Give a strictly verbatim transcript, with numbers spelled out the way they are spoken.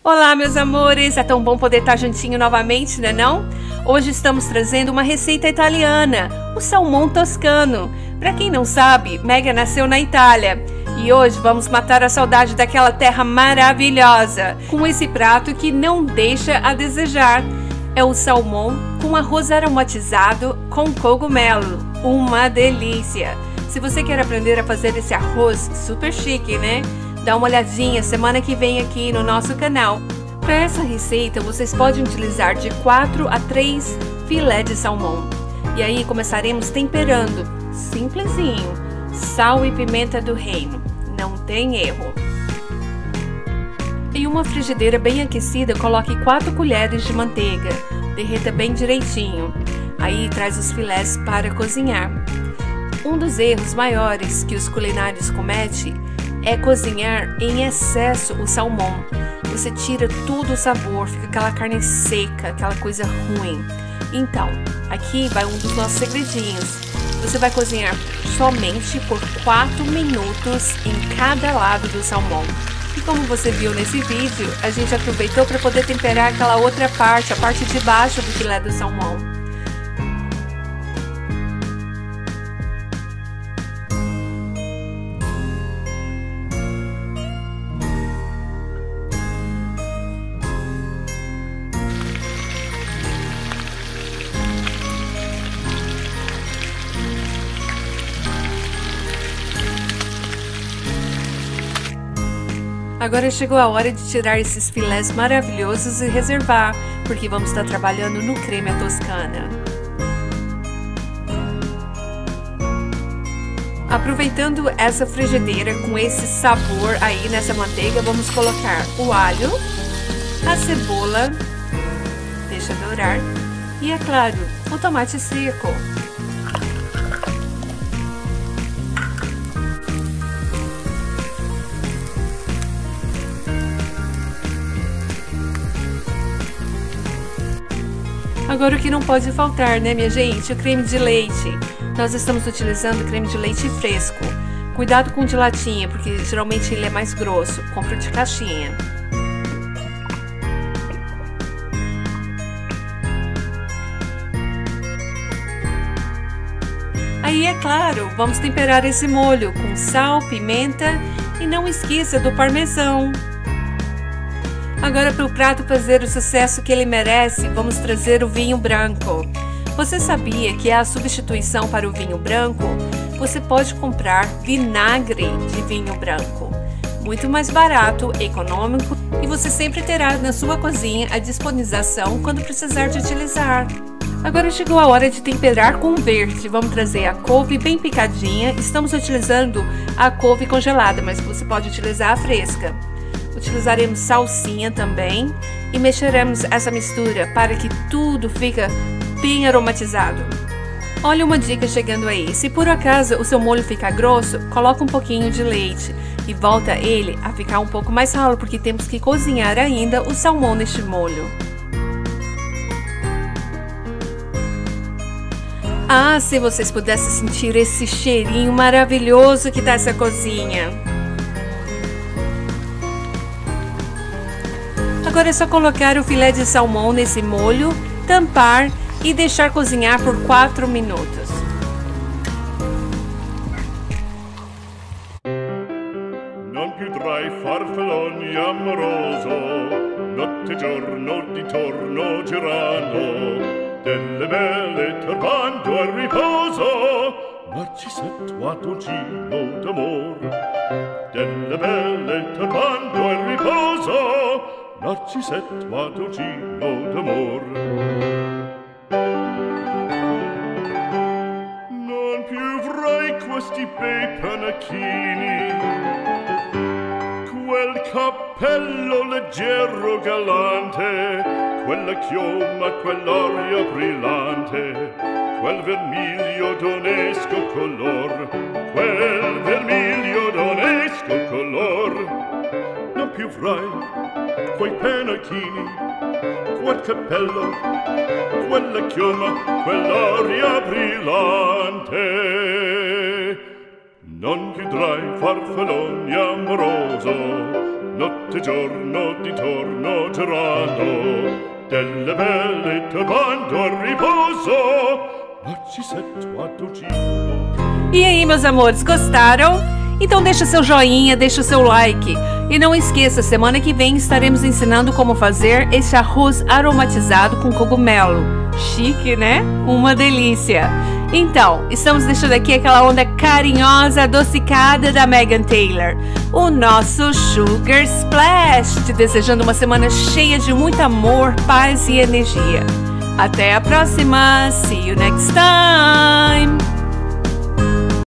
Olá, meus amores! É tão bom poder estar juntinho novamente, né não? Hoje estamos trazendo uma receita italiana, o salmão toscano. Para quem não sabe, Megan nasceu na Itália e hoje vamos matar a saudade daquela terra maravilhosa com esse prato que não deixa a desejar. É o salmão com arroz aromatizado com cogumelo. Uma delícia! Se você quer aprender a fazer esse arroz super chique, né? Dá uma olhadinha semana que vem aqui no nosso canal. Para essa receita, vocês podem utilizar de quatro a três filé de salmão. E aí começaremos temperando, simplesinho, sal e pimenta do reino, não tem erro. Em uma frigideira bem aquecida, coloque quatro colheres de manteiga, derreta bem direitinho. Aí traz os filés para cozinhar. Um dos erros maiores que os culinários cometem é cozinhar em excesso o salmão. Você tira todo o sabor, fica aquela carne seca, aquela coisa ruim. Então, aqui vai um dos nossos segredinhos. Você vai cozinhar somente por quatro minutos em cada lado do salmão. E como você viu nesse vídeo, a gente aproveitou para poder temperar aquela outra parte, a parte de baixo do filé do salmão. Agora chegou a hora de tirar esses filés maravilhosos e reservar, porque vamos estar trabalhando no creme à toscana. Aproveitando essa frigideira com esse sabor aí nessa manteiga, vamos colocar o alho, a cebola, deixa dourar, e é claro, o tomate seco. Agora o que não pode faltar, né, minha gente? O creme de leite. Nós estamos utilizando creme de leite fresco. Cuidado com o de latinha, porque geralmente ele é mais grosso. Compre o de caixinha. Aí, é claro, vamos temperar esse molho com sal, pimenta e não esqueça do parmesão. Agora, para o prato fazer o sucesso que ele merece, vamos trazer o vinho branco. Você sabia que é a substituição para o vinho branco? Você pode comprar vinagre de vinho branco. Muito mais barato, econômico e você sempre terá na sua cozinha a disponibilização quando precisar de utilizar. Agora chegou a hora de temperar com verde. Vamos trazer a couve bem picadinha. Estamos utilizando a couve congelada, mas você pode utilizar a fresca. Utilizaremos salsinha também e mexeremos essa mistura para que tudo fique bem aromatizado. Olha uma dica chegando aí, se por acaso o seu molho ficar grosso, coloca um pouquinho de leite e volta ele a ficar um pouco mais ralo, porque temos que cozinhar ainda o salmão neste molho. Ah, se vocês pudessem sentir esse cheirinho maravilhoso que tá essa cozinha! Agora é só colocar o filé de salmão nesse molho, tampar e deixar cozinhar por quatro minutos. Non più tra i farfalloni amoroso, notte e giorno di torno girando, delle belle turbando al riposo, Narcisetto a tuo giro d'amor. Delle belle turbando al riposo, Narcisetto a tuo giro d'amor. Non più avrai questi bei panacchini, quel cappello leggero galante, quella chioma, quell'aria brillante, quel vermiglio d'onesco color, quel vermiglio d'onesco color. Non più avrai quei pennacchini, quel cappello, quella chioma, quell'aria brillante. Non chiudrai farfalloni amoroso, notte e giorno di torno vedranno delle belle turbando a riposo, ma ci sento a tuo giro. E aí, meus amores, gostaram? Então deixa seu joinha, deixa o seu like. E não esqueça, semana que vem estaremos ensinando como fazer esse arroz aromatizado com cogumelo. Chique, né? Uma delícia! Então, estamos deixando aqui aquela onda carinhosa, adocicada da Megan Taylor. O nosso Sugar Splash, te desejando uma semana cheia de muito amor, paz e energia. Até a próxima! See you next time!